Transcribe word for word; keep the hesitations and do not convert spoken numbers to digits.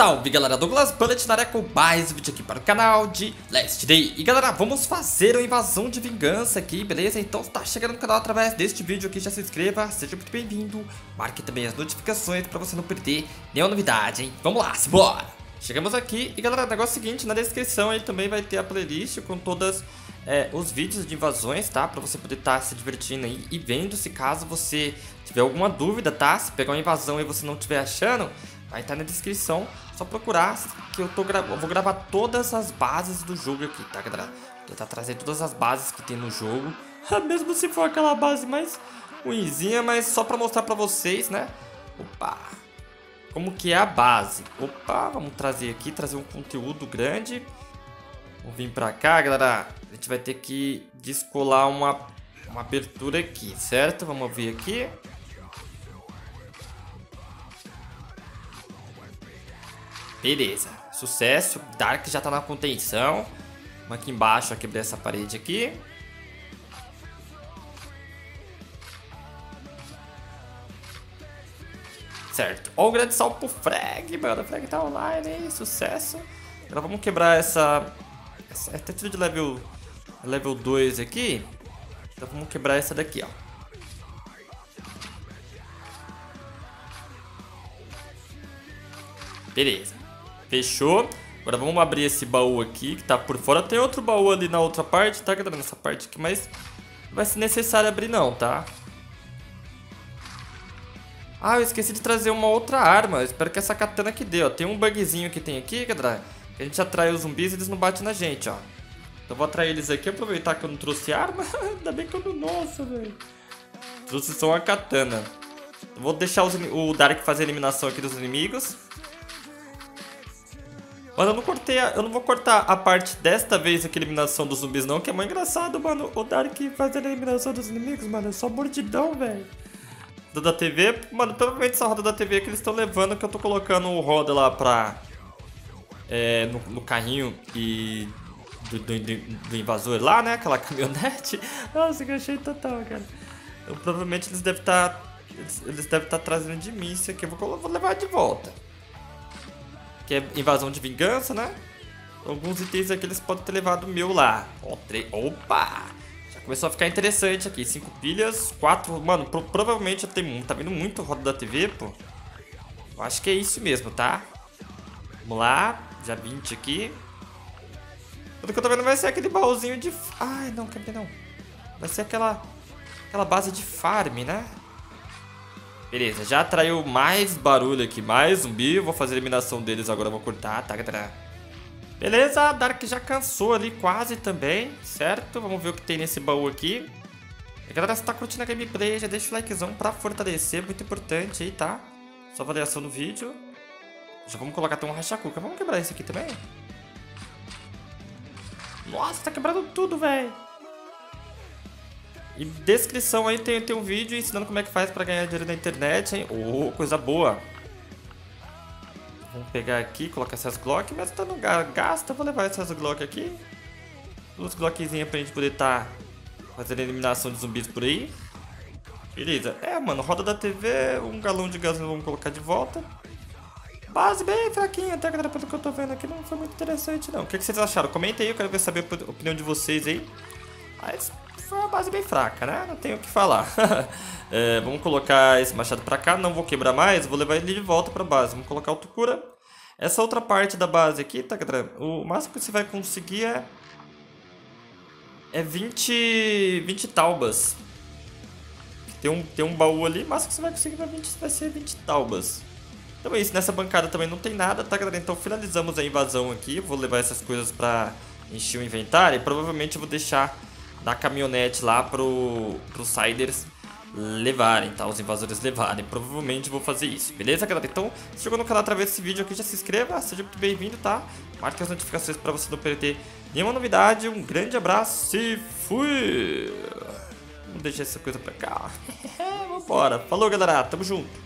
Salve galera, Douglas Bullet na área com mais um vídeo aqui para o canal de Last Day. E galera, vamos fazer uma invasão de vingança aqui, beleza? Então se tá chegando no canal através deste vídeo aqui, já se inscreva, seja muito bem-vindo. Marque também as notificações para você não perder nenhuma novidade, hein? Vamos lá, simbora! Chegamos aqui e galera, o negócio é o seguinte, na descrição aí também vai ter a playlist com todas é, os vídeos de invasões, tá? Pra você poder estar tá se divertindo aí e vendo, se caso você tiver alguma dúvida, tá? Se pegar uma invasão e você não estiver achando, vai estar na descrição, só procurar que eu, tô gra... eu vou gravar todas as bases do jogo aqui, tá galera? Vou tentar trazer todas as bases que tem no jogo, mesmo se for aquela base mais ruinzinha, mas só pra mostrar pra vocês, né? Opa! Como que é a base. Opa, vamos trazer aqui, trazer um conteúdo grande. Vamos vir pra cá, galera. A gente vai ter que descolar uma, uma abertura aqui, certo? Vamos ver aqui. Beleza, sucesso. Dark já tá na contenção. Vamos aqui embaixo, ó, quebrei essa parede aqui. Certo. Ó o grande salve pro Frag, mano. O Frag tá online, hein? Sucesso. Agora vamos quebrar essa... essa é tudo de level... level dois aqui. Então vamos quebrar essa daqui, ó. Beleza. Fechou. Agora vamos abrir esse baú aqui, que tá por fora. Tem outro baú ali na outra parte, tá, galera? Nessa parte aqui, mas não vai ser necessário abrir não, tá? Ah, eu esqueci de trazer uma outra arma. Eu espero que essa katana aqui dê, ó. Tem um bugzinho que tem aqui, galera. Que a gente atrai os zumbis e eles não batem na gente, ó. Então eu vou atrair eles aqui, aproveitar que eu não trouxe arma. Ainda bem que eu não... Nossa, velho. Trouxe só uma katana. Eu vou deixar os... o Dark fazer a eliminação aqui dos inimigos. Mano, eu não cortei a... eu não vou cortar a parte desta vez aqui, a eliminação dos zumbis não, que é muito engraçado, mano. O Dark fazendo a eliminação dos inimigos, mano. É só mordidão, velho. Da T V, mano, provavelmente essa roda da T V que eles estão levando, que eu tô colocando o roda lá pra... É, no, no carrinho e... Do, do, do invasor lá, né? Aquela caminhonete. Nossa, que eu achei total, cara. Então, provavelmente eles devem estar... Tá, eles, eles devem estar tá trazendo de mim isso aqui. Eu vou, vou levar de volta. Que é invasão de vingança, né? Alguns itens aqui eles podem ter levado o meu lá. Ó, tre... Opa! Já começou a ficar interessante aqui. Cinco pilhas, quatro... Mano, pro... provavelmente tem... tá vindo muito roda da T V, pô. Eu acho que é isso mesmo, tá? Vamos lá. Já vinte aqui. Tudo que eu tô vendo vai ser aquele baúzinho de... Ai, não, quer ver não. Vai ser aquela... Aquela base de farm, né? Beleza, já atraiu mais barulho aqui, mais zumbi. Eu vou fazer a eliminação deles agora, eu vou cortar, tá, galera? Beleza, Dark já cansou ali quase também, certo? Vamos ver o que tem nesse baú aqui. E, galera, se tá curtindo a gameplay, já deixa o likezão pra fortalecer, muito importante aí, tá? Sua avaliação do vídeo. Já vamos colocar até um racha-cuca. Vamos quebrar esse aqui também? Nossa, tá quebrando tudo, velho. E descrição aí tem, tem um vídeo ensinando como é que faz pra ganhar dinheiro na internet, hein? Oh, coisa boa. Vamos pegar aqui, colocar essas Glock. Mas tá no gasta, vou levar essas Glock aqui. Duas Glockzinhas pra gente poder tá fazendo eliminação de zumbis por aí. Beleza. É, mano, roda da T V, um galão de gasolina vamos colocar de volta. Base bem fraquinha, até galera, pelo que eu tô vendo aqui, não foi muito interessante não. O que, que vocês acharam? Comenta aí, eu quero ver saber a opinião de vocês aí. Mas foi uma base bem fraca, né? Não tenho o que falar. É, vamos colocar esse machado pra cá, não vou quebrar mais, vou levar ele de volta pra base. Vamos colocar o Tukura. Essa outra parte da base aqui, tá, galera? O máximo que você vai conseguir é... É vinte... vinte taubas. Tem um, tem um baú ali, o máximo que você vai conseguir vai, vinte, vai ser vinte taubas. Então é isso, nessa bancada também não tem nada, tá, galera? Então finalizamos a invasão aqui. Vou levar essas coisas pra encher o inventário. E provavelmente eu vou deixar na caminhonete lá pro, pros Siders levarem, tá? Os invasores levarem. Provavelmente vou fazer isso, beleza, galera? Então, se chegou no canal através desse vídeo aqui, já se inscreva, seja muito bem-vindo, tá? Marque as notificações pra você não perder nenhuma novidade. Um grande abraço e fui! Vamos deixar essa coisa pra cá. Vambora. Falou, galera. Tamo junto.